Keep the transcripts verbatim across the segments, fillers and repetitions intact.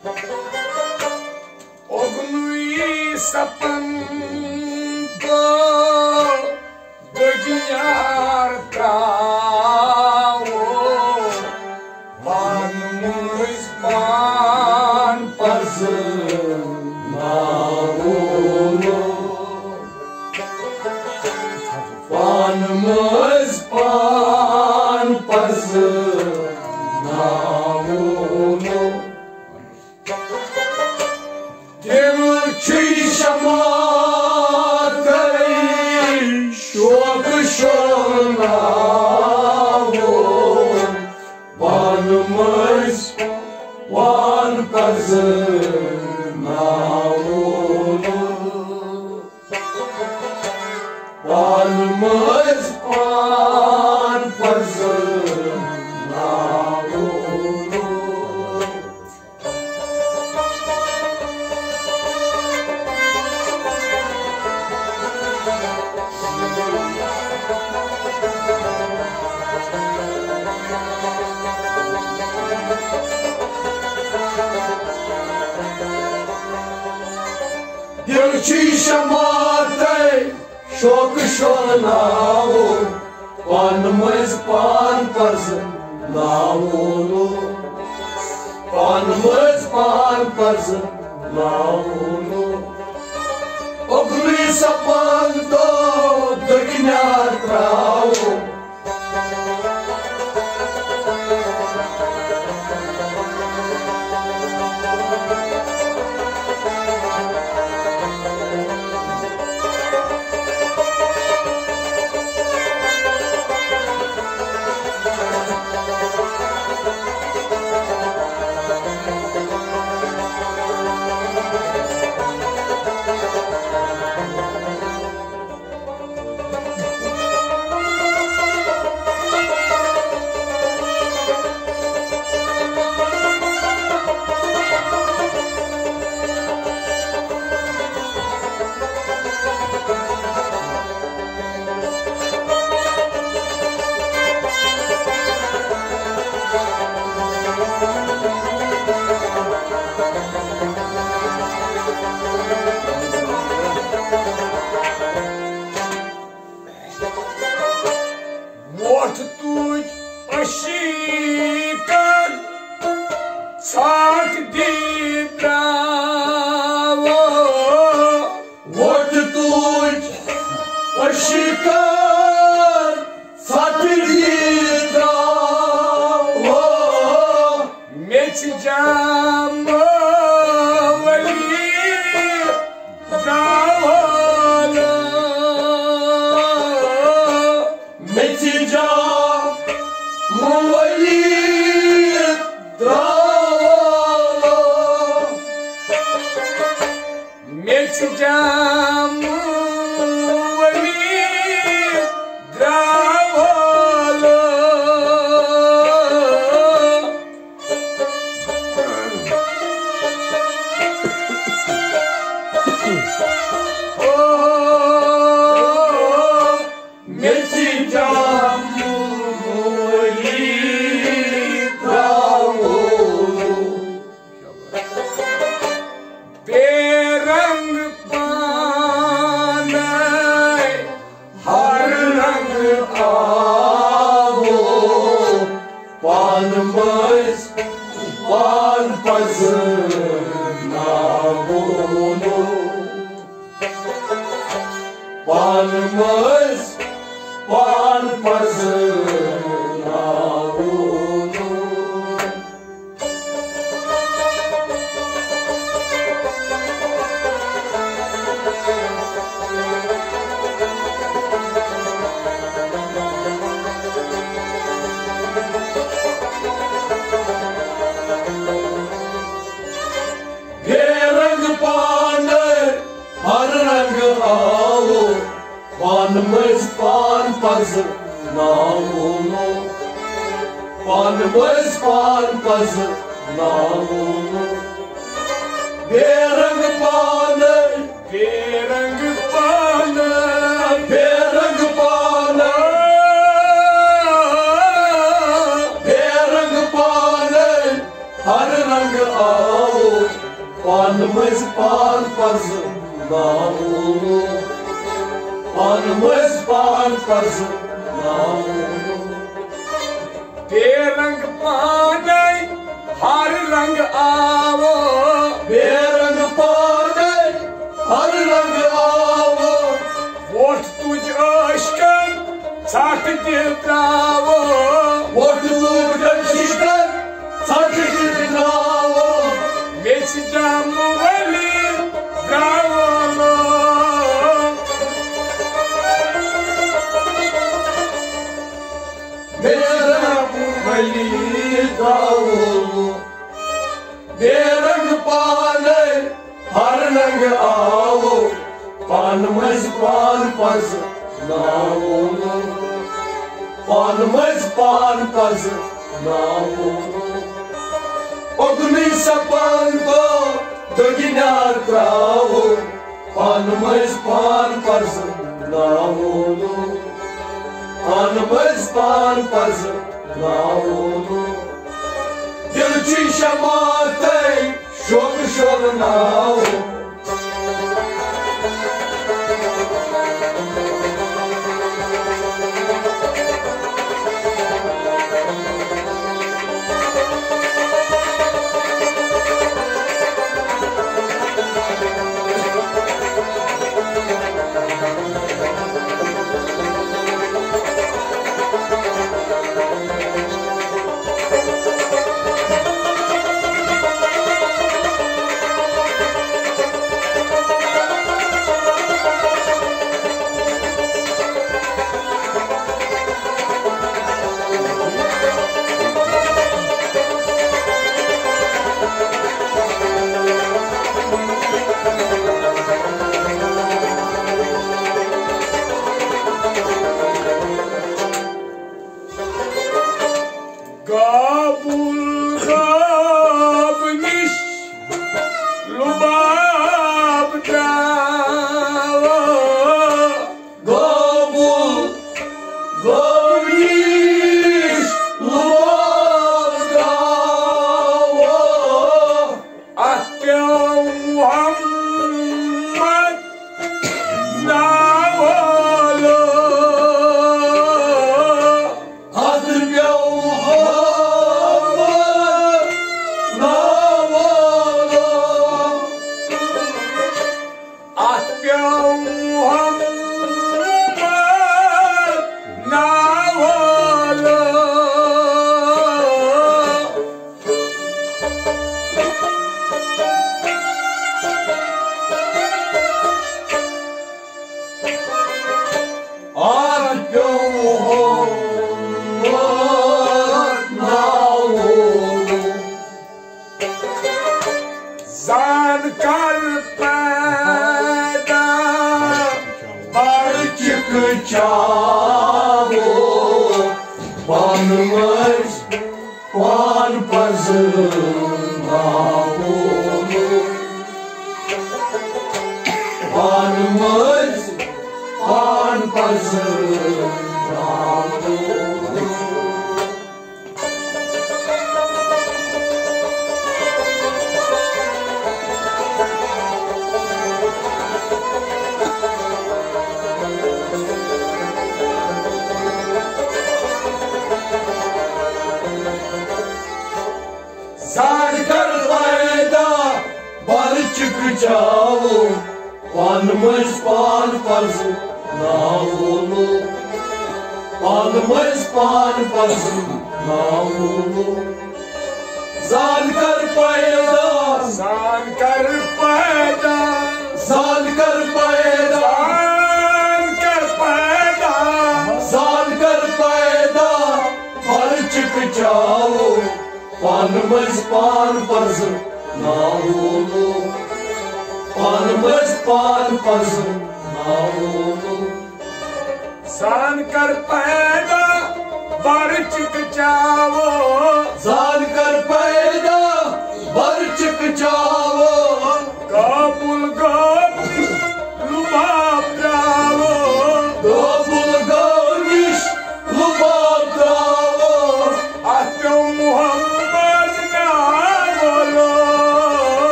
Oglui sapan ko degyar trawo man muis pan paz maulo pan muis pan paz maulo Şamatay şok şonavu Vanımız van pazınavu Vanımız van pazınavu Dilçi şamatay şok şonavu Panımız pan pazınavu Panımız pan pazınavu Ogli sapan to degyar trawo Вот тут ошикан цак дидраво Вот тут ошикан цак дидраво Меч джамали дравола Меч джамали дравола Меч джамали дравола Panımız pan pazınavu Panımız pan pazınavu Panımız pan pazınavu Panımız pan pazınavu Berang panı Berang panı Berang panı Berang panı Har rang aao Pan mız pan pazı namu. Pan mız pan pazı namu. बेरंग पाने हर रंग आवो बेरंग पाने हर रंग आवो वोट तुझ अश्कन साठ दिल त्रावो वोट तुझ अश्कन साठ दिल त्रावो मेच जाम वली त्रावो बेरंग पाने हर रंग आवो पान मज पान पज नावो पान मज पान पज नावो अग्नि सपान को दुगिनार त्रावो पान मज पान पज नावो पान मज पान पज नावो Dilci şamatey şov şov nao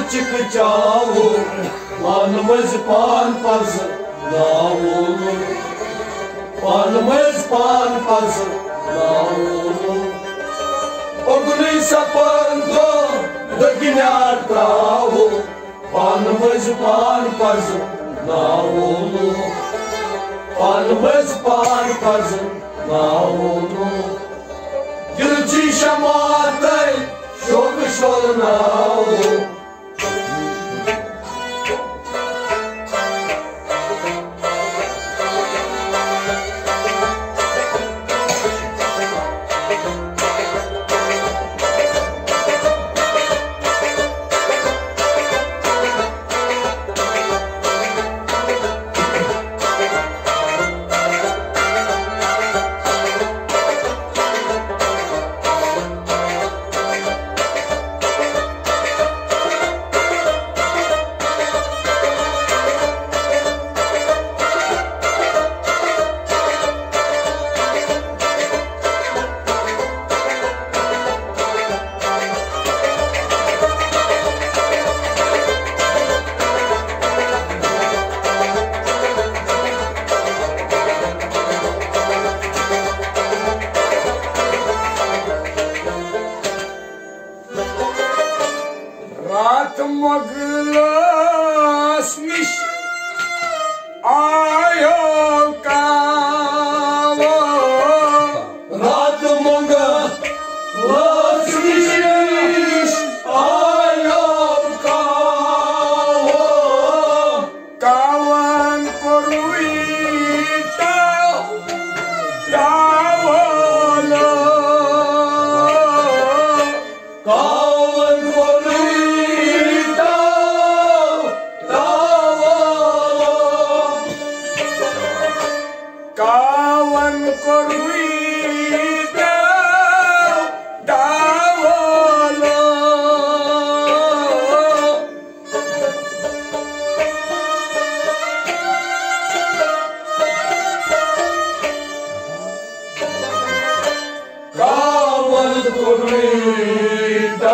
चिक चावो पान मज पान पज नावो पान मज पान पज नावो अगुनी सपन तो दगिन्यार त्रावो पान मज पान पज नावो पान मज पान पज नावो दिलची शमाते शोक शोलनावो Maglas niş ayo kawo रात मंगलास निश आयो कावो kawan koruita dawolo कावन कोरीता दावलो kawan koruita dawolo कावन कोरीता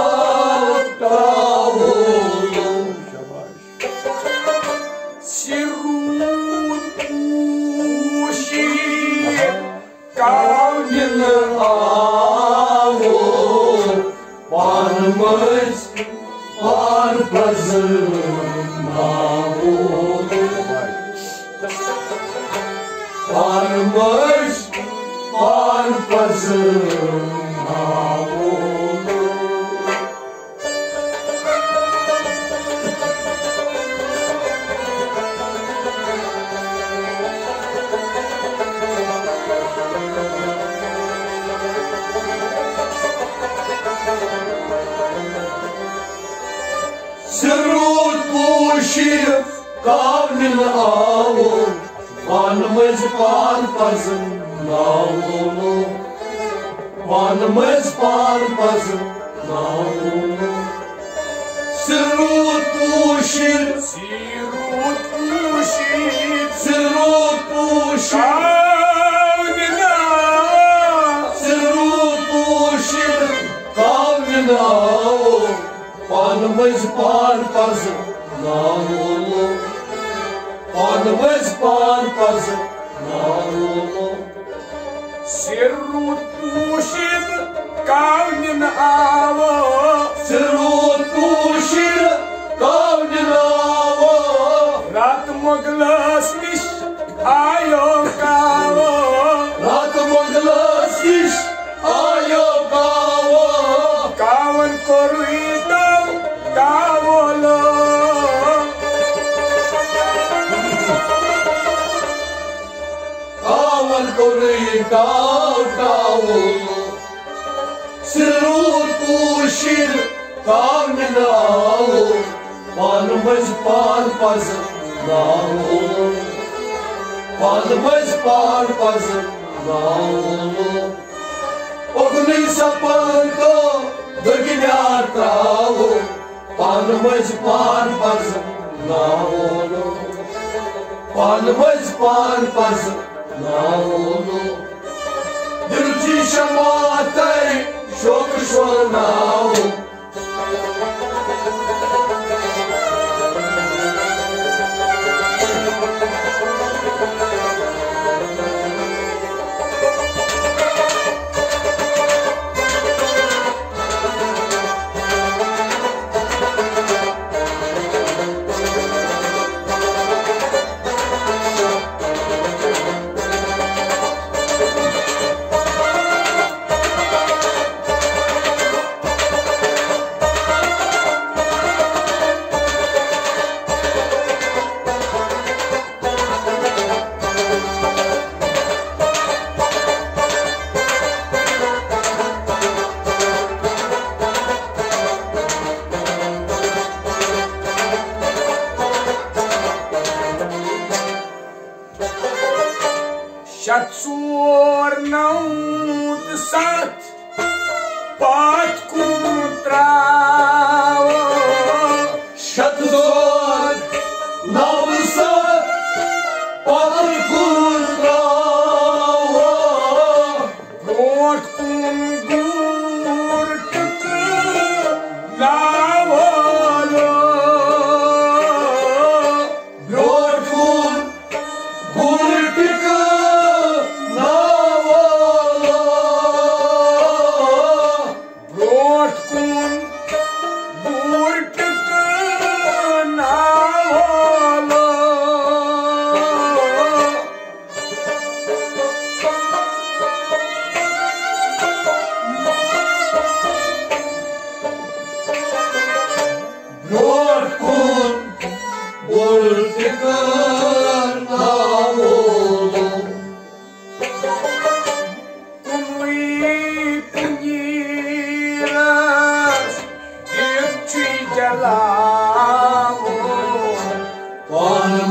दावलो sirun pushi कावन आवो पान मज पान पज नावो पान मज पान पज नावो सिरूत पूशिर कावन आवो पान मज पान पज नावो पान मज पान पज नावो सिरूत पूशिर sirut pushi सिरूत पूशिर kaunina सिरूत पूशिर कावन आवो पान मज पान पज नावो पान मज पान पज नावो sirut pushid kaunin avo सिरूत पूशिर कावन आवो rat maglas niş ayo kawo रात मंगलास निश आयो कावो kawan koruita dawolo कावन कोरीता दावो सिरूत पूशिर कावन आवो पान मज पान पज नावो पान मज पान पज नावो अग्नि सपन तो दगिन्यार त्रावो पान मज पान पज नावो पान मज पान पज नावो दिलची शमाते शोक शोलनावो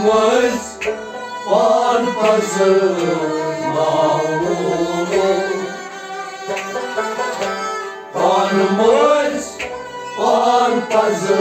măs pan pază pan măs pan pază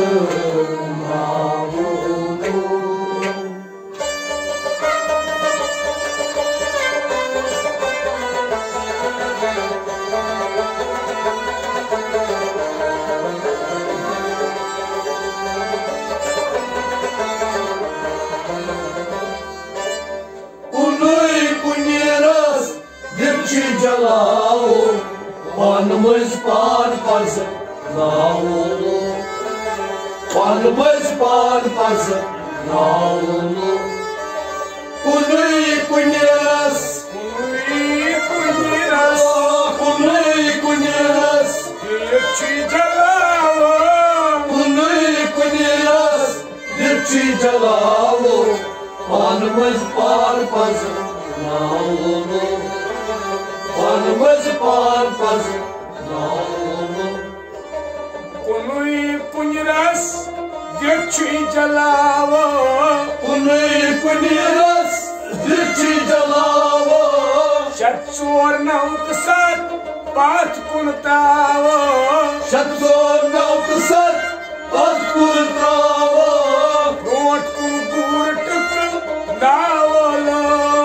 Pan măs pan pază naulu Pan măs pan pază naulu Cunui cunieras Cunui cunieras Cunui cunieras Dirci jalawo Cunui cunieras Dirci jalawo Pan măs pan pază naulu Pan măs pan pază naulu Cunui cunieras Dirci jalawo Cunui cunieras Dirci jalawo Shatsor naukasat Pat kuntawo Shatsor naukasat Pat kuntawo Rot kun gurtuk nawalo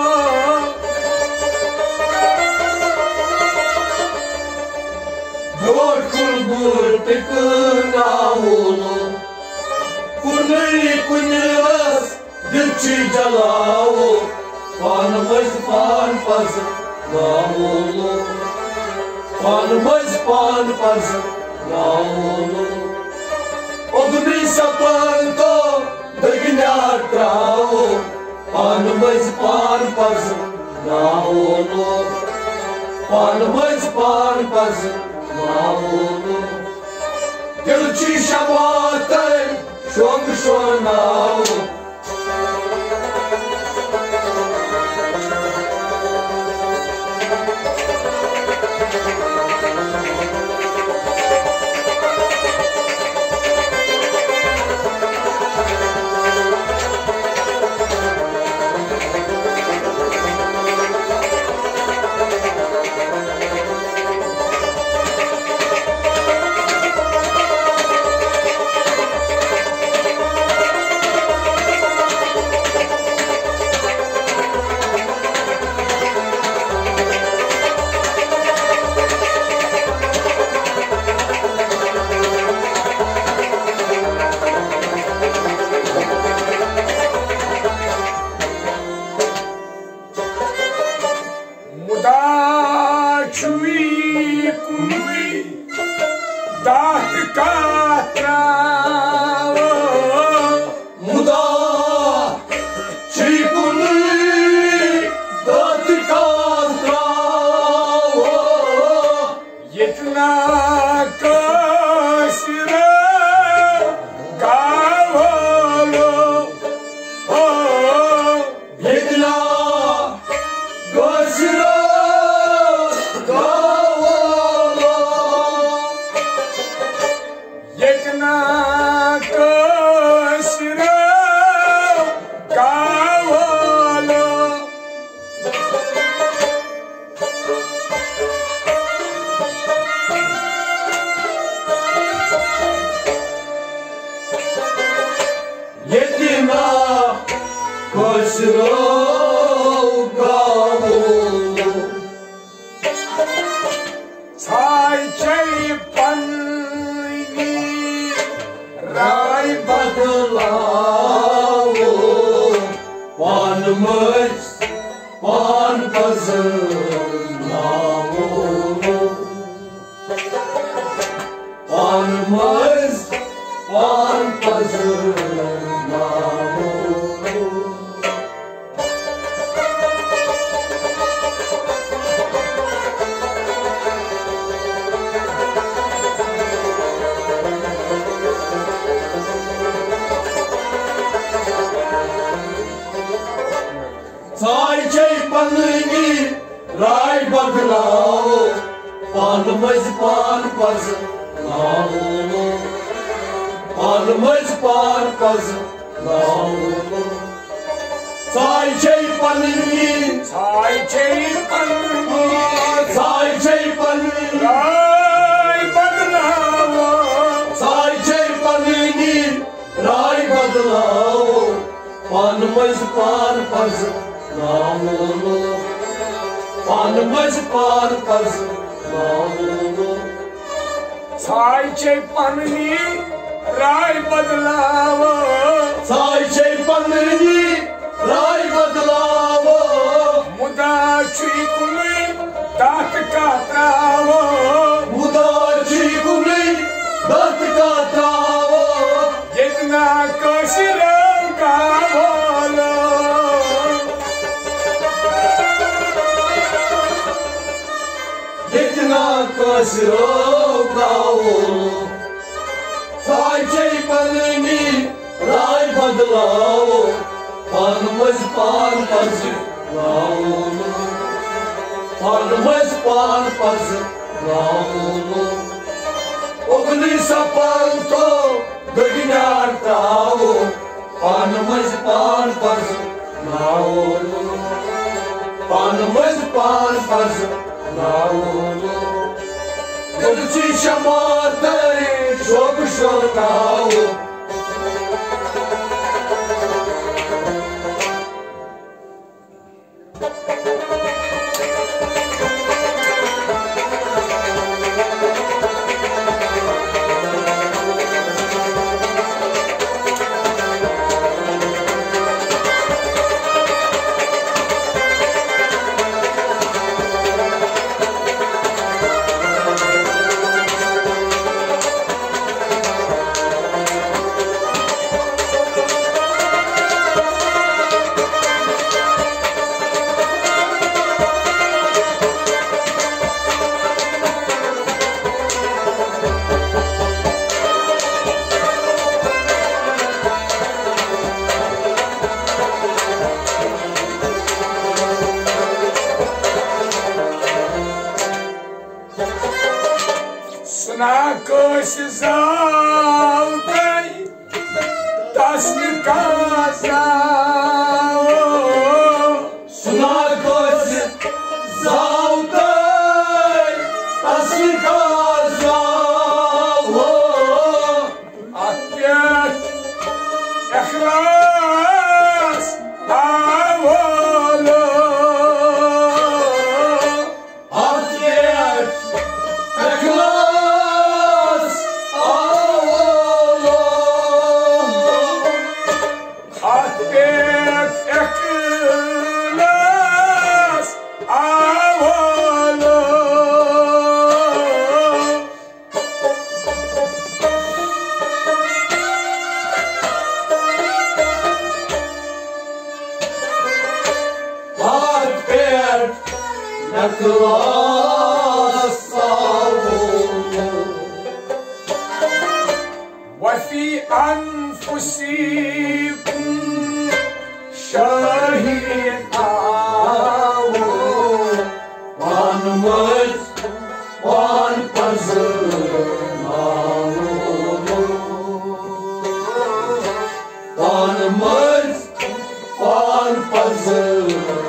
Rot kun gurtuk nawalo Cunui cunieras Dirci jalawo Pan măs pan pază naulu Pan măs pan pază naulu Ogni sapanto dăgneatrau Pan măs pan pază naulu Pan măs pan pază naulu Dirci șamoate șong șonau panni, Sai chei panni, sai chei panni, Rai badlao, sai chei panni, rai badlao, pan mas pan paz, naolo, pan mas pan paz, naolo. Sai chei panni, Rai badlao, Sai chei panni, rai badlao, Muda chui kuni, dat ka trao, muda chikuni, dat ka trao, Yetna kashirang ka bolo. yetna kasro gaolo. Sai chei panni, rai badlao, pan mas pan paz, naolo, pan mas pan paz, naolo. Ogni sapanto, gagnar trao, pan mas pan paz, naolo, pan mas pan paz, naolo. Dilci chamate, job chornao. Nakosh zautai, tasni kazao. Nakosh zautai, tasni kazao. Apyat ikhlas avolo. Apyat ikhlas. Apyat ikhlas avolo. Apyat ikhlas avolo. وفي أنفسكم شهيد One word, one puzzle, one word, one puzzle.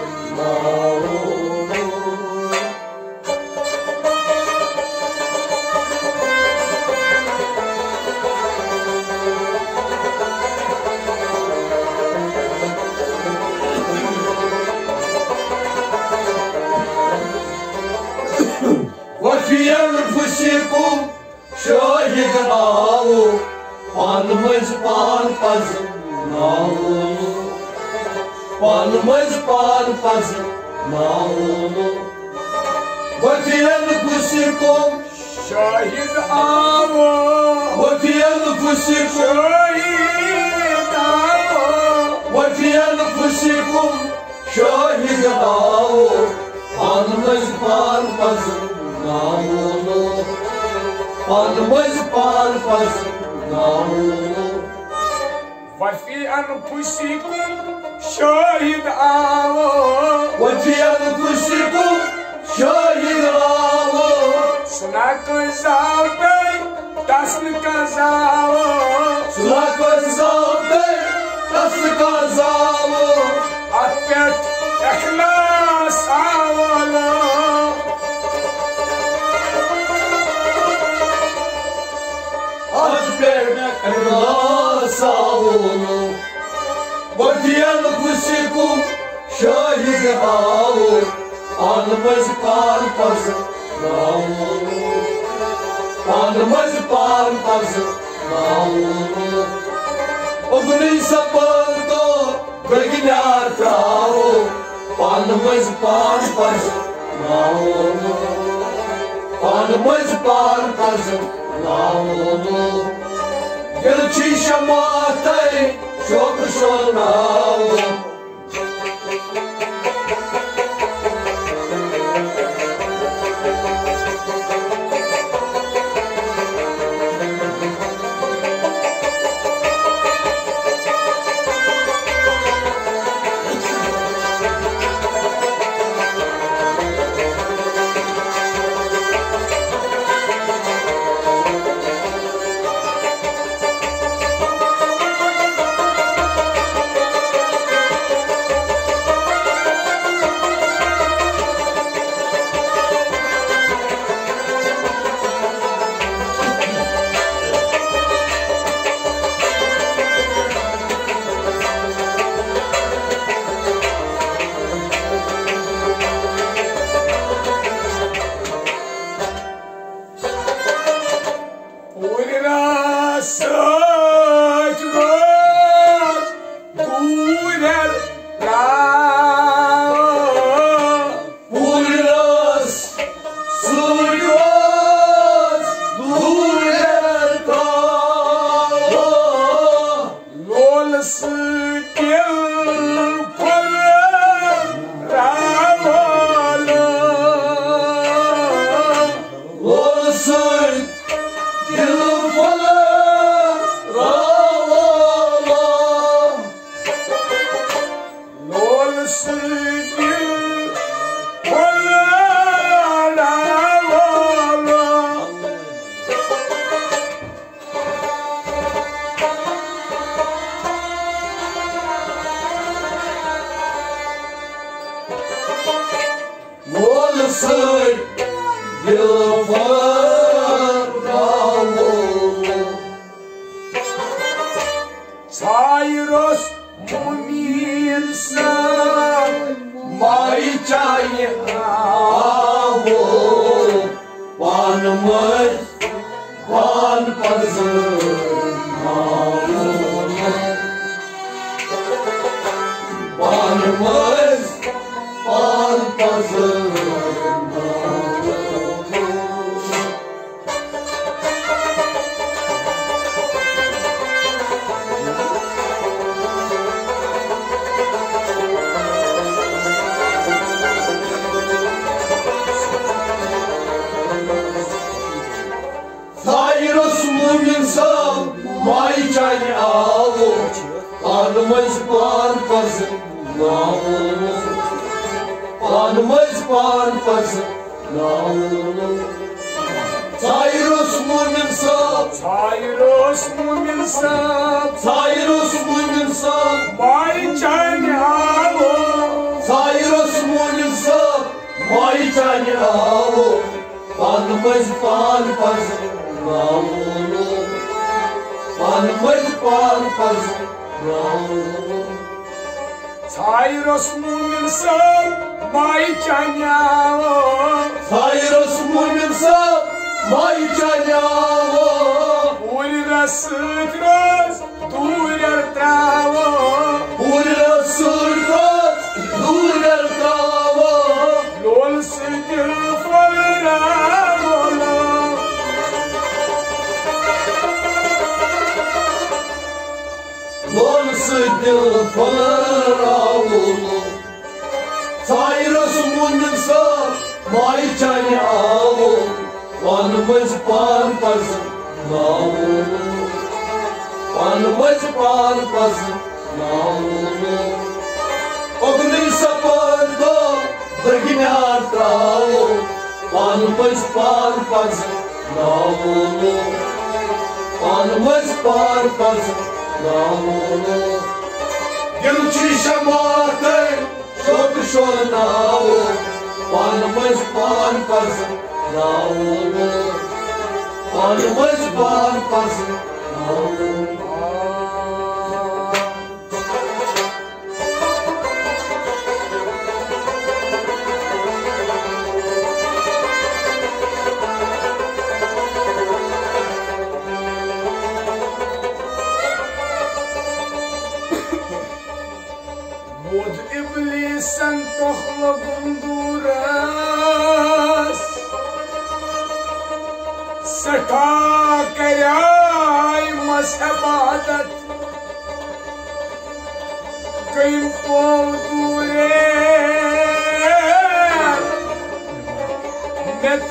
وفي أنفسكم شاهد آو پان مز پان پز ناو پان مز پان پز ناو وفي أنفسكم شاهد آو وفي أنفسكم شاهد آو وفي أنفسكم شاهد آو پان مز پان پز ناو پان مز پان پز ناو وفي أنفسكم شاهد آو وفي أنفسكم شاهد آو سنك زاوتي تسنك زاو سنك زاوتي تسنك زاو أبيت naunu Vatiyan kusikum şahid avu Anımız parpazı naunu Anımız parpazı naunu Ogni sapardo Beginar travu Anımız parpazı naunu Anımız parpazı naunu Gelçi şamatay çok şonavu Cyrus Momin Mai chai avu Pan mas Pan pazı Pan mas Pan pazı Momin mai chai avu Anımız parpazı naunu Anımız parpazı naunu Cyrus Momin Cyrus Momin Cyrus Momin mai chai avu Cyrus Momin mai chai avu Anımız parpazı naunu Anımız parpazı naunu Cyrus Momin mai chai avu Cyrus Momin mai chai avu Urira sutras durar travo Urira sutras durar travo Lol sidil falravolo Lol sidil falravolo Cyrus Momin mai chai avu Anımız parpazı naunu Anımız parpazı naunu Ogni sapardo Beginar travu Anımız parpazı naunu Anımız parpazı naunu Gelçi şamatay çok şonavu Anımız parpazı naunu Anımız parpazı naunu Mod iblisan tohlogum duras Seka karyai mazhabadat Kayım pol dure Net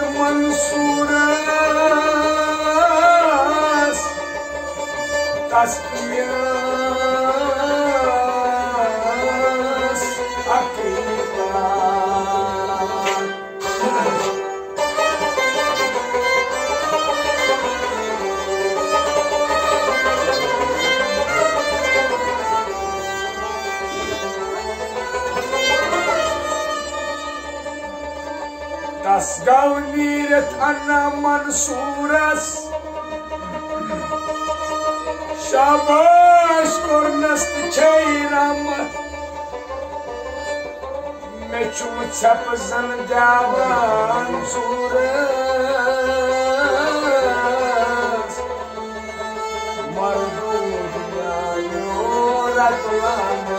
mansuras Tasbiyas akibat Tas gavniret anna mansuras Shabash kornast chayramat Mechu chapzan javan suras Mardud yayoratlana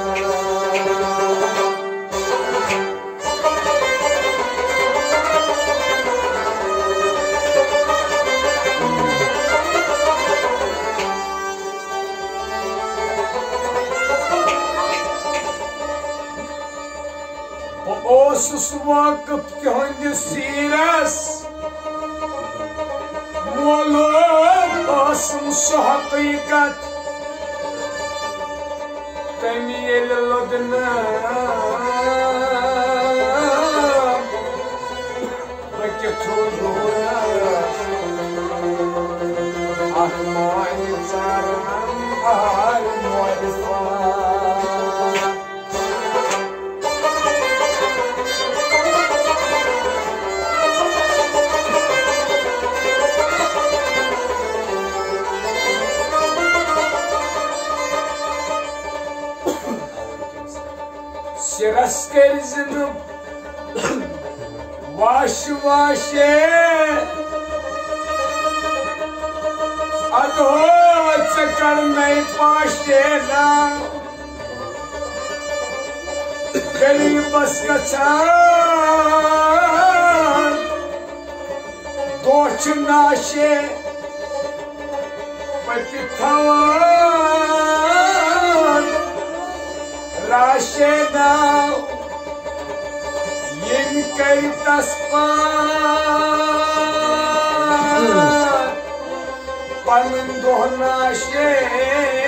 Osus vakıf ki hangi siras Molum asımsı hakikat Temiyel lodna Vakitulura Ahmani zaram al muarifat Siraskerizim Vaş vaşe Adho çakarnay paşela Geli bas kaçan Doç naşe Patitawan Rasheda Yin kay taspat Panundoh na siya